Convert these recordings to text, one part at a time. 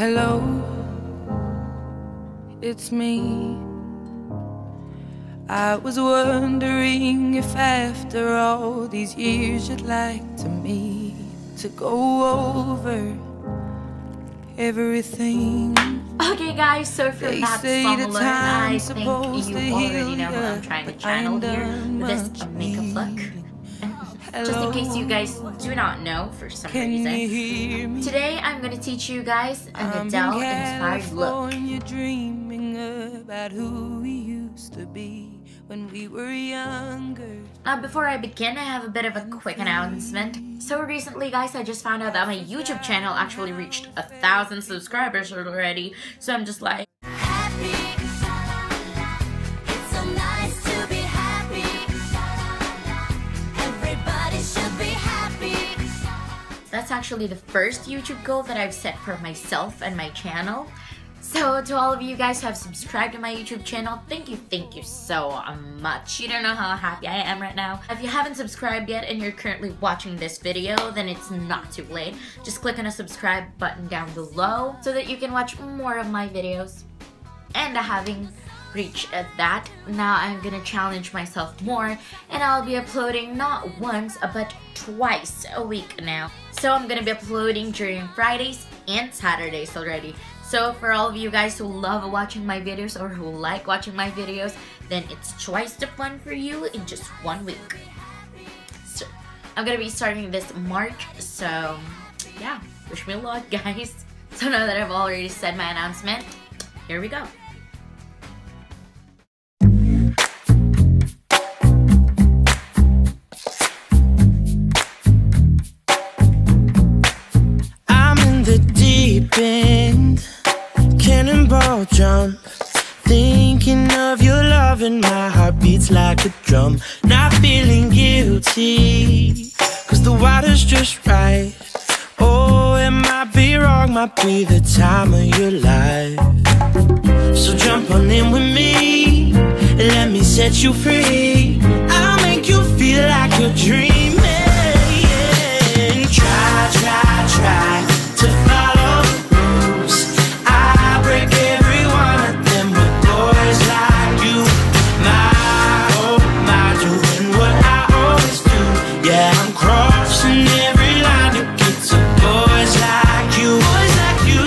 Hello, it's me. I was wondering if after all these years you'd like to meet to go over everything. Okay guys, so from that song alone, I think you already know what I'm trying to channel here with this makeup look. Just in case you guys do not know for some reason, today I'm going to teach you guys an Adele-inspired look. You're dreaming about who we used to be when we were younger. Before I begin, I have a bit of a quick announcement. So recently guys, I just found out that my YouTube channel actually reached 1,000 subscribers already. So I'm just like, that's actually the first YouTube goal that I've set for myself and my channel. So to all of you guys who have subscribed to my YouTube channel, thank you so much. You don't know how happy I am right now. If you haven't subscribed yet and you're currently watching this video, then it's not too late. Just click on the subscribe button down below so that you can watch more of my videos. And having reached that, now I'm gonna challenge myself more, and I'll be uploading not once but twice a week now. So I'm gonna be uploading during Fridays and Saturdays already. So for all of you guys who love watching my videos or who like watching my videos, then it's twice the fun for you in just 1 week. So I'm gonna be starting this March, so yeah, wish me luck guys. So now that I've already said my announcement, here we go. End, cannonball jump, thinking of your love and my heart beats like a drum. Not feeling guilty, cause the water's just right. Oh, it might be wrong, might be the time of your life. So jump on in with me, let me set you free. I'll make you feel like you're dreaming. Try to follow the rules. I break every one of them with boys like you. My, doing what I always do. Yeah, I'm crossing every line to get to boys like you. Boys like you.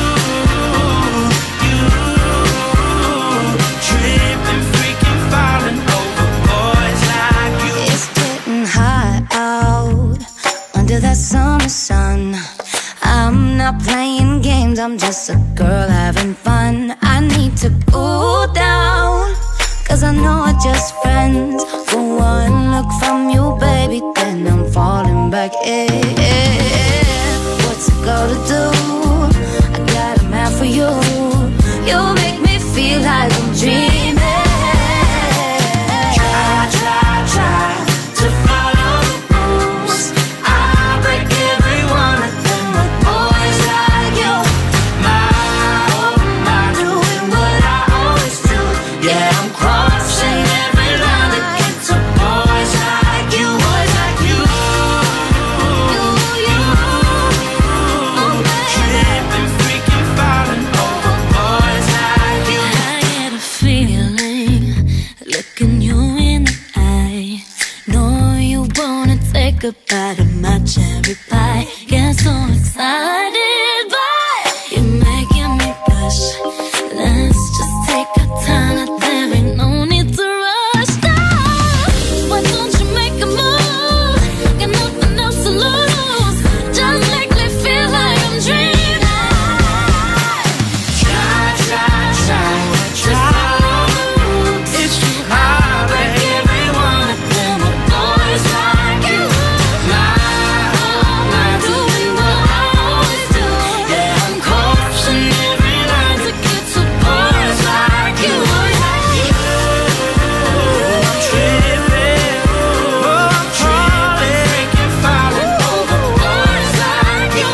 Tripping, freaking, falling over boys like you. It's getting hot out under that summer sun. I'm not playing games, I'm just a girl having fun. I need to cool down, cause I know we're just friends. For one look from you, baby, then I'm falling back in. What's it gonna do? I got a man for you. You make me feel like I'm dreaming. Try to follow the rules. I break every one of them with boys like you. My, doing what I always do. Yeah, I'm crossing every line to get to boys like you. Boys like you. Tripping, freaking, falling over boys like you. I get a feeling looking you in the eye. Know you wanna take a bite of my cherry pie. Get so excited, but you're making me blush. Let's just take our time, there ain't no need to rush. Now, why don't you make a move? Got nothing else to lose. Just make me feel like I'm dreaming. It's too hard, break every one of them with boys like you. My, doing what I always do. Yeah, I'm crossing every line to get to boys like you. I'm tripping, I'm freaking, falling over boys like you.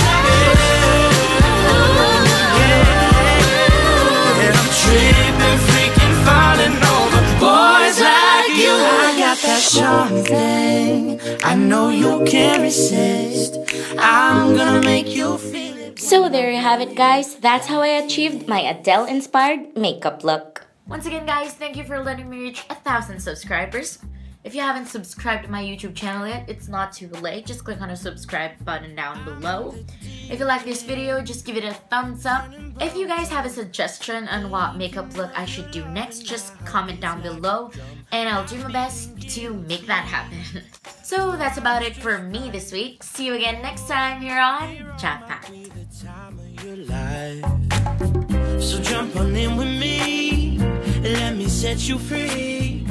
Yeah, I'm tripping, freaking, falling over boys like you. I got that charm thing, I know you can't resist. I'm gonna make you feel it. So there you have it, guys. That's how I achieved my Adele-inspired makeup look. Once again, guys, thank you for letting me reach 1,000 subscribers. If you haven't subscribed to my YouTube channel yet, it's not too late. Just click on the subscribe button down below. If you like this video, just give it a thumbs up. If you guys have a suggestion on what makeup look I should do next, just comment down below and I'll do my best to make that happen. So that's about it for me this week. See you again next time here on Chat. So jump on in with me and let me set you free.